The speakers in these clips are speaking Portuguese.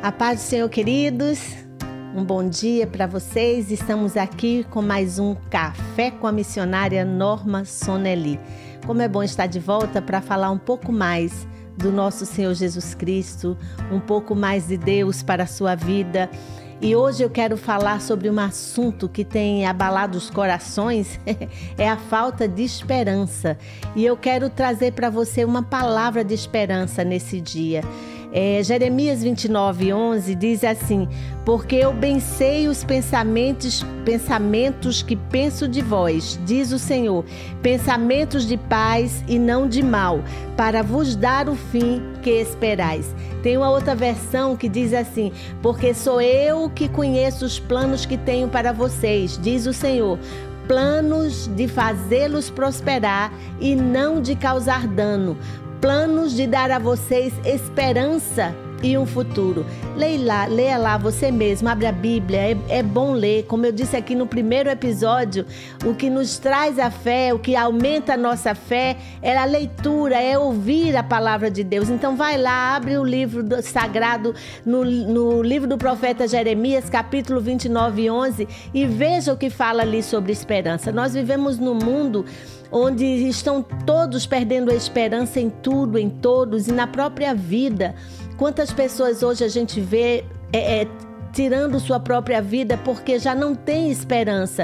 A paz do Senhor, queridos. Um bom dia para vocês. Estamos aqui com mais um Café com a missionária Norma Sonelli. Como é bom estar de volta para falar um pouco mais do nosso Senhor Jesus Cristo, um pouco mais de Deus para a sua vida. E hoje eu quero falar sobre um assunto que tem abalado os corações, é a falta de esperança. E eu quero trazer para você uma palavra de esperança nesse dia. Jeremias 29:11 diz assim: porque eu bem sei os pensamentos que penso de vós, diz o Senhor, pensamentos de paz e não de mal, para vos dar o fim que esperais. Tem uma outra versão que diz assim: porque sou eu que conheço os planos que tenho para vocês, diz o Senhor, planos de fazê-los prosperar e não de causar dano, planos de dar a vocês esperança e um futuro. Leia lá você mesmo, abre a Bíblia, é bom ler. Como eu disse aqui no primeiro episódio, o que nos traz a fé, o que aumenta a nossa fé é a leitura, é ouvir a palavra de Deus. Então vai lá, abre o livro sagrado, no livro do profeta Jeremias, capítulo 29:11, e veja o que fala ali sobre esperança. Nós vivemos num mundo onde estão todos perdendo a esperança em tudo, em todos e na própria vida. Quantas pessoas hoje a gente vê tirando sua própria vida porque já não tem esperança,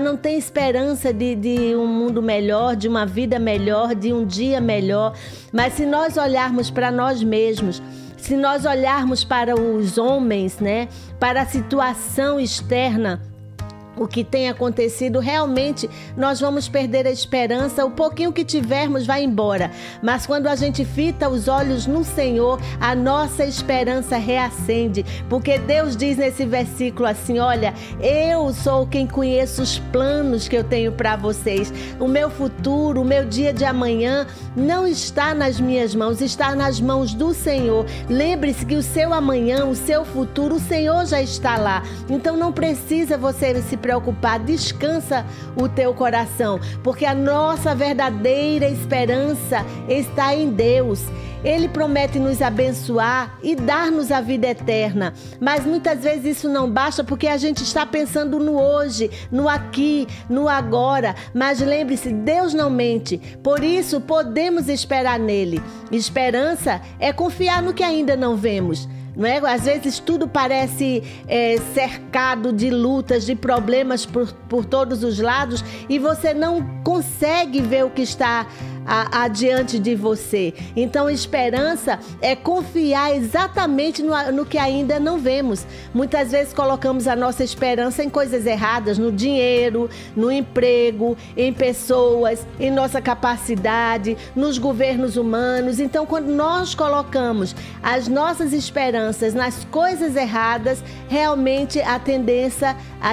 de um mundo melhor, de uma vida melhor, de um dia melhor. Mas se nós olharmos para nós mesmos, se nós olharmos para os homens, né, para a situação externa, o que tem acontecido, realmente nós vamos perder a esperança. O pouquinho que tivermos vai embora, mas quando a gente fita os olhos no Senhor, a nossa esperança reacende, porque Deus diz nesse versículo assim: olha, eu sou quem conheço os planos que eu tenho para vocês. O meu futuro, o meu dia de amanhã não está nas minhas mãos, está nas mãos do Senhor. Lembre-se que o seu amanhã, o seu futuro, o Senhor já está lá. Então não precisa você se preocupar, descansa o teu coração, porque a nossa verdadeira esperança está em Deus. Ele promete nos abençoar e dar-nos a vida eterna, mas muitas vezes isso não basta porque a gente está pensando no hoje, no aqui, no agora. Mas lembre-se, Deus não mente, por isso podemos esperar nele. Esperança é confiar no que ainda não vemos. Não é? Às vezes tudo parece cercado de lutas, de problemas por todos os lados e você não consegue ver o que está adiante de você. Então, esperança é confiar exatamente no que ainda não vemos. Muitas vezes colocamos a nossa esperança em coisas erradas, no dinheiro, no emprego, em pessoas, em nossa capacidade, nos governos humanos. Então, quando nós colocamos as nossas esperanças nas coisas erradas, realmente a tendência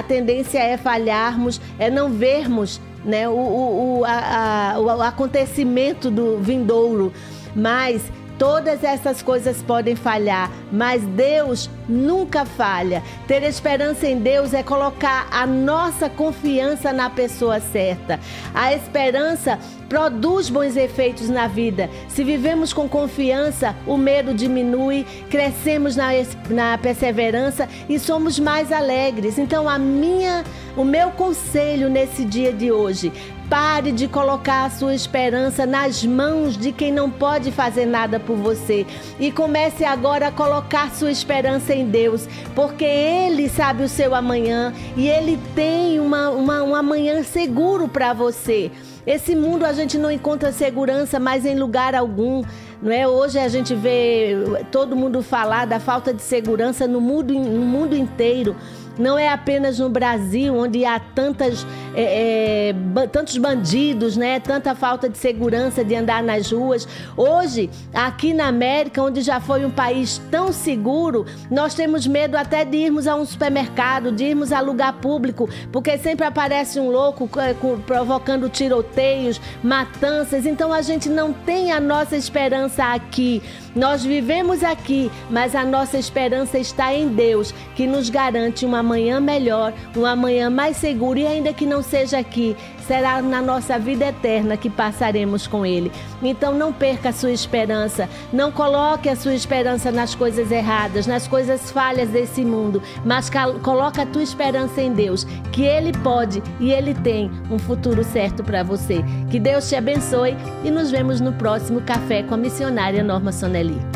é falharmos, é não vermos, né, o acontecimento do vindouro. Mas todas essas coisas podem falhar, mas Deus nunca falha. Ter esperança em Deus é colocar a nossa confiança na pessoa certa. A esperança produz bons efeitos na vida. Se vivemos com confiança, o medo diminui, crescemos na perseverança e somos mais alegres. Então, o meu conselho nesse dia de hoje: pare de colocar a sua esperança nas mãos de quem não pode fazer nada por você e comece agora a colocar sua esperança em Deus, porque Ele sabe o seu amanhã e Ele tem um amanhã seguro para você. Esse mundo a gente não encontra segurança mais em lugar algum, não é? Hoje a gente vê todo mundo falar da falta de segurança no mundo inteiro. Não é apenas no Brasil, onde há tantos bandidos, né? Tanta falta de segurança de andar nas ruas. Hoje, aqui na América, onde já foi um país tão seguro, nós temos medo até de irmos a um supermercado, de irmos a lugar público, porque sempre aparece um louco provocando tiroteios, matanças. Então a gente não tem a nossa esperança aqui. Nós vivemos aqui, mas a nossa esperança está em Deus, que nos garante um amanhã melhor, um amanhã mais seguro, e ainda que não seja aqui, será na nossa vida eterna que passaremos com Ele. Então não perca a sua esperança, não coloque a sua esperança nas coisas erradas, nas coisas falhas desse mundo, mas coloca a tua esperança em Deus, que Ele pode e Ele tem um futuro certo para você. Que Deus te abençoe e nos vemos no próximo Café com a missionária Norma Sonelli.